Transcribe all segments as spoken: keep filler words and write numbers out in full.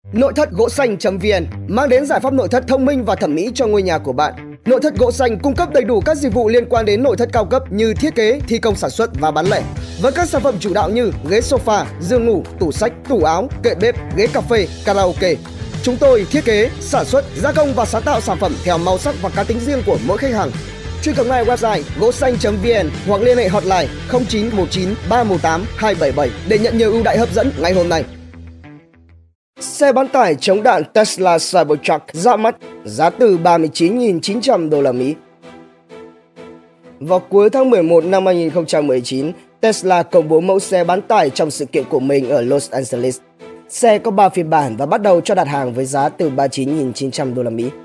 Nội thất gỗ xanh.vn mang đến giải pháp nội thất thông minh và thẩm mỹ cho ngôi nhà của bạn. Nội thất gỗ xanh cung cấp đầy đủ các dịch vụ liên quan đến nội thất cao cấp như thiết kế, thi công sản xuất và bán lẻ. Với các sản phẩm chủ đạo như ghế sofa, giường ngủ, tủ sách, tủ áo, kệ bếp, ghế cà phê, karaoke. Chúng tôi thiết kế, sản xuất, gia công và sáng tạo sản phẩm theo màu sắc và cá tính riêng của mỗi khách hàng. Truy cập ngay website gỗ xanh.vn hoặc liên hệ hotline không chín một chín ba một tám hai bảy bảy để nhận nhiều ưu đãi hấp dẫn ngay hôm nay. Xe bán tải chống đạn Tesla Cybertruck ra mắt, giá từ ba mươi chín nghìn chín trăm đô la Mỹ. Vào cuối tháng mười một năm hai nghìn không trăm mười chín, Tesla công bố mẫu xe bán tải trong sự kiện của mình ở Los Angeles. Xe có ba phiên bản và bắt đầu cho đặt hàng với giá từ ba mươi chín nghìn chín trăm đô la Mỹ.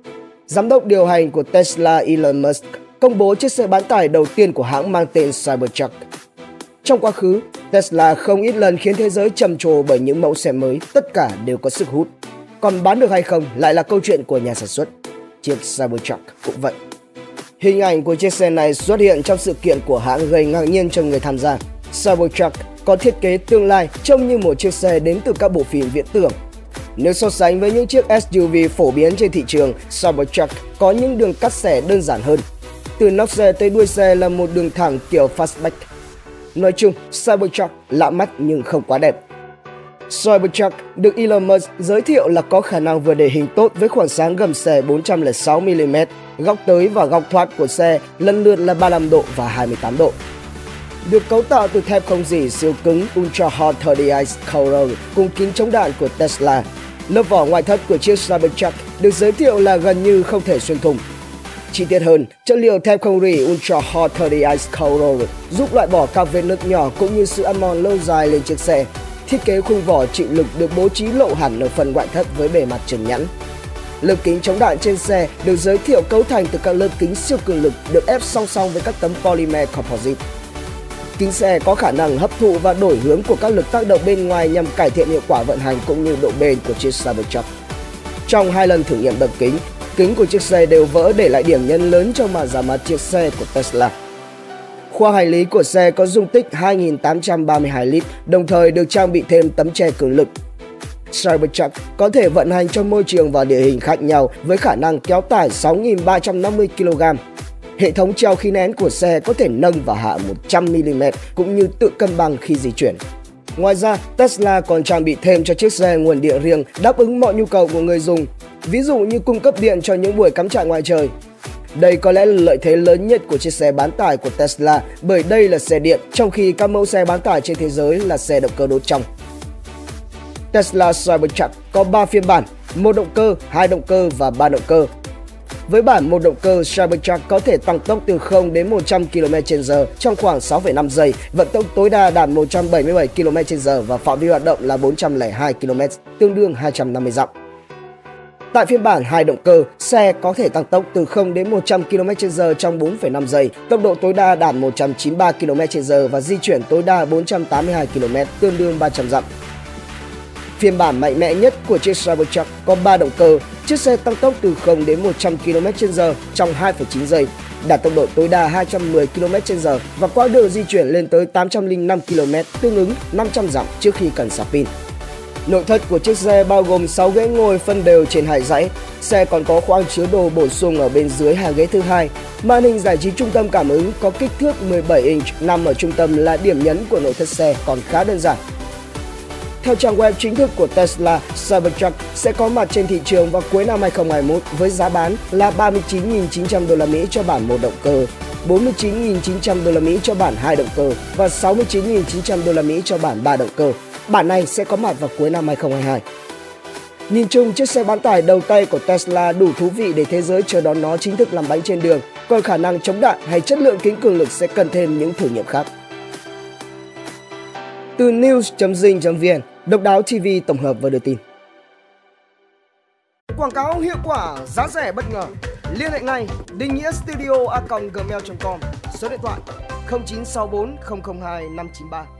Giám đốc điều hành của Tesla Elon Musk công bố chiếc xe bán tải đầu tiên của hãng mang tên Cybertruck. Trong quá khứ, Tesla không ít lần khiến thế giới trầm trồ bởi những mẫu xe mới, tất cả đều có sức hút. Còn bán được hay không lại là câu chuyện của nhà sản xuất. Chiếc Cybertruck cũng vậy. Hình ảnh của chiếc xe này xuất hiện trong sự kiện của hãng gây ngạc nhiên cho người tham gia. Cybertruck có thiết kế tương lai trông như một chiếc xe đến từ các bộ phim viễn tưởng. Nếu so sánh với những chiếc ét u vê phổ biến trên thị trường, Cybertruck có những đường cắt xẻ đơn giản hơn. Từ nóc xe tới đuôi xe là một đường thẳng kiểu fastback. Nói chung, Cybertruck lạ mắt nhưng không quá đẹp. Cybertruck được Elon Musk giới thiệu là có khả năng vừa địa hình tốt với khoảng sáng gầm xe bốn trăm lẻ sáu mi li mét, góc tới và góc thoát của xe lần lượt là ba mươi lăm độ và hai mươi tám độ. Được cấu tạo từ thép không rỉ siêu cứng Ultra Hard ba mươi Ice Coral cùng kính chống đạn của Tesla, lớp vỏ ngoại thất của chiếc Cybertruck được giới thiệu là gần như không thể xuyên thủng. Chi tiết hơn, chất liệu thép không rỉ Ultra Hard ba mươi Ice Coral giúp loại bỏ các vết nứt nhỏ cũng như sự ăn mòn lâu dài lên chiếc xe. Thiết kế khung vỏ chịu lực được bố trí lộ hẳn ở phần ngoại thất với bề mặt trơn nhẵn. Lớp kính chống đạn trên xe được giới thiệu cấu thành từ các lớp kính siêu cường lực được ép song song với các tấm polymer composite. Kính xe có khả năng hấp thụ và đổi hướng của các lực tác động bên ngoài nhằm cải thiện hiệu quả vận hành cũng như độ bền của chiếc Cybertruck. Trong hai lần thử nghiệm đập kính, kính của chiếc xe đều vỡ để lại điểm nhấn lớn trong màn ra mắt chiếc xe của Tesla. Khoang hành lý của xe có dung tích hai nghìn tám trăm ba mươi hai lít, đồng thời được trang bị thêm tấm che cường lực. Cybertruck có thể vận hành trong môi trường và địa hình khác nhau với khả năng kéo tải sáu nghìn ba trăm năm mươi ki lô gam. Hệ thống treo khí nén của xe có thể nâng và hạ một trăm mi li mét cũng như tự cân bằng khi di chuyển. Ngoài ra, Tesla còn trang bị thêm cho chiếc xe nguồn điện riêng đáp ứng mọi nhu cầu của người dùng, ví dụ như cung cấp điện cho những buổi cắm trại ngoài trời. Đây có lẽ là lợi thế lớn nhất của chiếc xe bán tải của Tesla bởi đây là xe điện, trong khi các mẫu xe bán tải trên thế giới là xe động cơ đốt trong. Tesla Cybertruck có ba phiên bản, một động cơ, hai động cơ và ba động cơ. Với bản một động cơ, Cybertruck có thể tăng tốc từ không đến một trăm ki lô mét trên giờ trong khoảng sáu phẩy năm giây, vận tốc tối đa đạt một trăm bảy mươi bảy ki lô mét trên giờ và phạm vi hoạt động là bốn trăm lẻ hai ki lô mét, tương đương hai trăm năm mươi dặm. Tại phiên bản hai động cơ, xe có thể tăng tốc từ không đến một trăm ki lô mét trên giờ trong bốn phẩy năm giây, tốc độ tối đa đạt một trăm chín mươi ba ki lô mét trên giờ và di chuyển tối đa bốn trăm tám mươi hai ki lô mét, tương đương ba trăm dặm. Phiên bản mạnh mẽ nhất của chiếc Cybertruck có ba động cơ, chiếc xe tăng tốc từ không đến một trăm ki lô mét trên giờ trong hai phẩy chín giây, đạt tốc độ tối đa hai trăm mười ki lô mét trên giờ và quãng đường di chuyển lên tới tám trăm lẻ năm ki lô mét, tương ứng năm trăm dặm trước khi cần sạc pin. Nội thất của chiếc xe bao gồm sáu ghế ngồi phân đều trên hai dãy. Xe còn có khoang chứa đồ bổ sung ở bên dưới hàng ghế thứ hai. Màn hình giải trí trung tâm cảm ứng có kích thước mười bảy inch nằm ở trung tâm là điểm nhấn của nội thất xe còn khá đơn giản. Theo trang web chính thức của Tesla, Cybertruck sẽ có mặt trên thị trường vào cuối năm hai nghìn không trăm hai mươi mốt với giá bán là ba mươi chín nghìn chín trăm đô la Mỹ cho bản một động cơ, bốn mươi chín nghìn chín trăm đô la Mỹ cho bản hai động cơ và sáu mươi chín nghìn chín trăm đô la Mỹ cho bản ba động cơ. Bản này sẽ có mặt vào cuối năm hai nghìn không trăm hai mươi hai. Nhìn chung, chiếc xe bán tải đầu tay của Tesla đủ thú vị để thế giới chờ đón nó chính thức làm bánh trên đường, còn khả năng chống đạn hay chất lượng kính cường lực sẽ cần thêm những thử nghiệm khác. Từ news chấm zing chấm vn, Độc Đáo ti vi tổng hợp và đưa tin. Quảng cáo hiệu quả, giá rẻ bất ngờ. Liên hệ ngay định nghĩa studio a còng gmail chấm com, số điện thoại không chín sáu bốn không không hai năm chín ba.